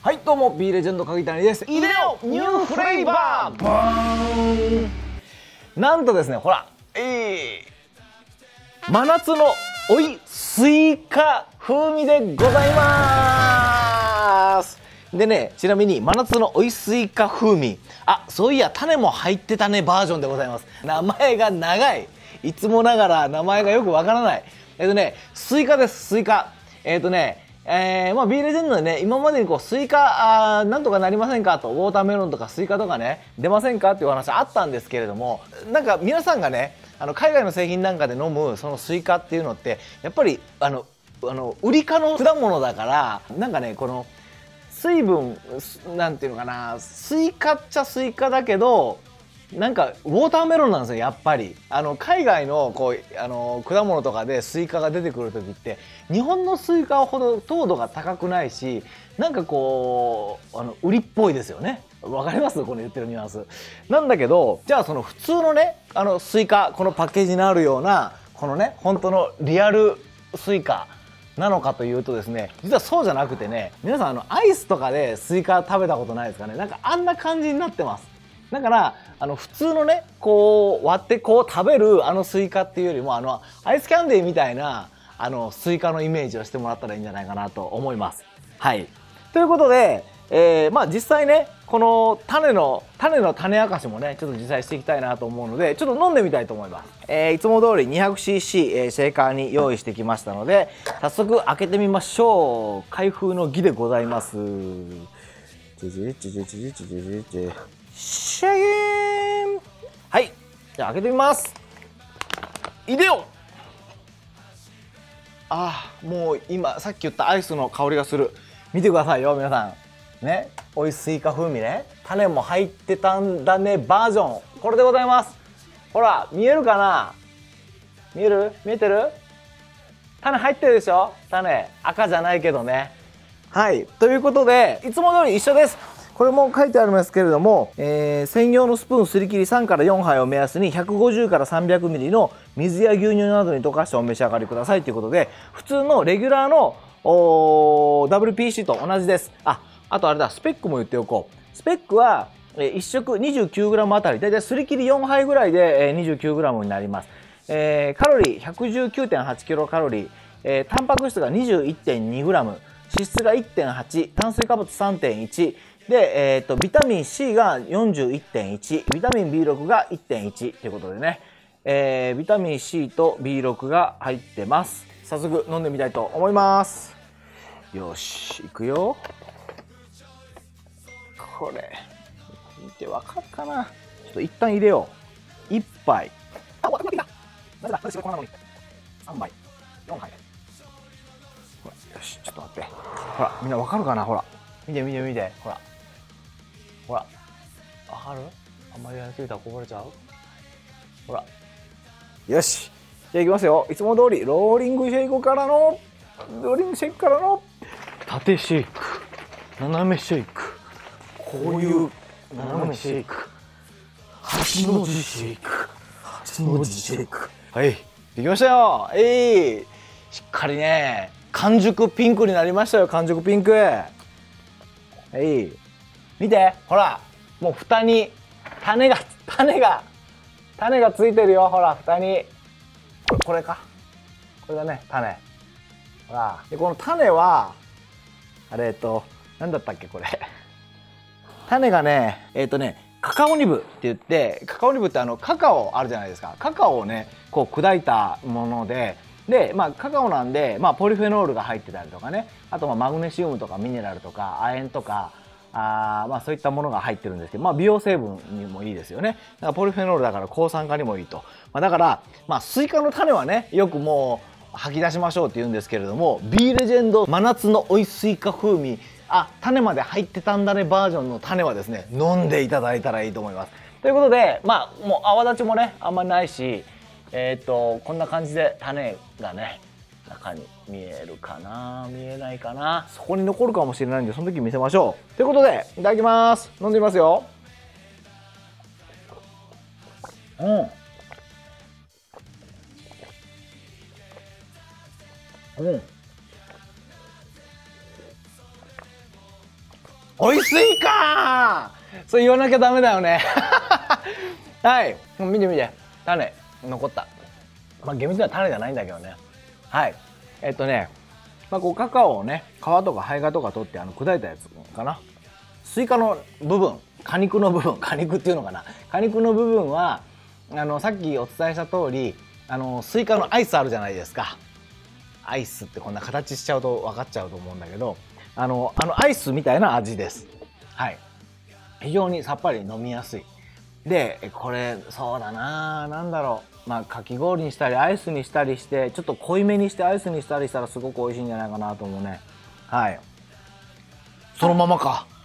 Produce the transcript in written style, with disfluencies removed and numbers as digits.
はいどうも B レジェンド鍵谷です。いでよニューフレーバーバーン。なんとですねほら真夏のおいスイカ風味でございます。でね、ちなみに真夏のおいスイカ風味、そういや種も入ってたねバージョンでございます。名前が長い、いつもながら名前がよくわからない。スイカです。スイカ。B レジェンドでね、今までにこうスイカなんとかなりませんかと、ウォーターメロンとかスイカとかね出ませんかっていうお話あったんですけれども、なんか皆さんがね海外の製品なんかで飲むそのスイカっていうのってやっぱりウリ科の果物だから、なんかねこの水分なんていうのかな、スイカっちゃスイカだけどなんかウォーターメロンなんですよやっぱり。海外のこう果物とかでスイカが出てくる時って日本のスイカほど糖度が高くないし、なんかこうウリっぽいですよね。わかります？この言ってるニュアンスなんだけど、じゃあその普通のねスイカ、このパッケージにあるようなこのね本当のリアルスイカなのかというとですね、実はそうじゃなくてね、皆さんアイスとかでスイカ食べたことないですかね。なんかあんな感じになってます。だから普通のねこう割ってこう食べるスイカっていうよりもアイスキャンデーみたいなスイカのイメージをしてもらったらいいんじゃないかなと思います。はい、ということで、実際ねこの種の種明かしもねちょっと実際していきたいなと思うので、ちょっと飲んでみたいと思います。いつも通り 200cc、シェーカーに用意してきましたので、早速開けてみましょう。開封の儀でございます。シャイン。はい、じゃあ開けてみます。いでよ。もう今さっき言ったアイスの香りがする。見てくださいよ皆さんね、おいスイカ風味ね、種も入ってたんだねバージョン、これでございます。ほら見えるかな、見える？見えてる？種入ってるでしょ。種赤じゃないけどね。はい、ということでいつも通り一緒です。これも書いてありますけれども、専用のスプーンすり切り3から4杯を目安に150から300ミリの水や牛乳などに溶かしてお召し上がりくださいということで、普通のレギュラーのWPC と同じです。あとあれだ、スペックも言っておこう。スペックは1食 29g あたりだいたいすり切り4杯ぐらいで 29g になります。カロリー 119.8 キロカロリー、タンパク質が 21.2g、脂質が 1.8、炭水化物 3.1で、ビタミン C が 41.1、ビタミン B6 が 1.1 ということでね、ビタミン C と B6 が入ってます。早速飲んでみたいと思います。よし、いくよ。これ見てわかるかな。ちょっと一旦入れよう。1杯。なぜだ、こんなのに3杯4杯。ほら、よし、ちょっと待って。ほら、みんなわかるかな。ほら見て見て見て、ほらほら、わかる？あんまりやりすぎたらこぼれちゃう。ほら、よし、じゃあいきますよ。いつも通りローリングシェイクからの縦シェイク、斜めシェイク、こういう斜めシェイク、8の字シェイク、8の字シェイク。はい、できましたよ。しっかりね完熟ピンクになりましたよ。完熟ピンク。見て、ほらもう蓋に種がついてるよ。ほら蓋にこれか、これだね、種。ほらでこの種は何だったっけこれ種がねカカオニブって言って、カカオニブってカカオあるじゃないですか。カカオをねこう砕いたもので、カカオなんで、ポリフェノールが入ってたりとかね、あとマグネシウムとかミネラルとか亜鉛とかそういったものが入ってるんですけど、美容成分にもいいですよね。だからポリフェノールだから抗酸化にもいいと。だからスイカの種はねよくもう吐き出しましょうって言うんですけれども、 B レジェンド真夏のおいスイカ風味種まで入ってたんだねバージョンの種はですね飲んでいただいたらいいと思います。ということでもう泡立ちもねあんまりないし、こんな感じで種がね中に見えるかな、見えないかな、そこに残るかもしれないんでその時見せましょう。ということでいただきます。飲んでみますよ。 おいスイカそう言わなきゃダメだよねはい、見て見て、種残った。まあ厳密には種じゃないんだけどね。はい、こうカカオをね、皮とか胚芽とか取って砕いたやつかな。スイカの部分、果肉の部分、果肉っていうのかな、果肉の部分はさっきお伝えした通りスイカのアイスあるじゃないですか。アイスってこんな形しちゃうと分かっちゃうと思うんだけど、アイスみたいな味です。はい、非常にさっぱり飲みやすい。でこれそうだな、なんだろう、まあかき氷にしたりアイスにしたりして、ちょっと濃いめにしてアイスにしたりしたらすごく美味しいんじゃないかなと思うね。はい、そのままか。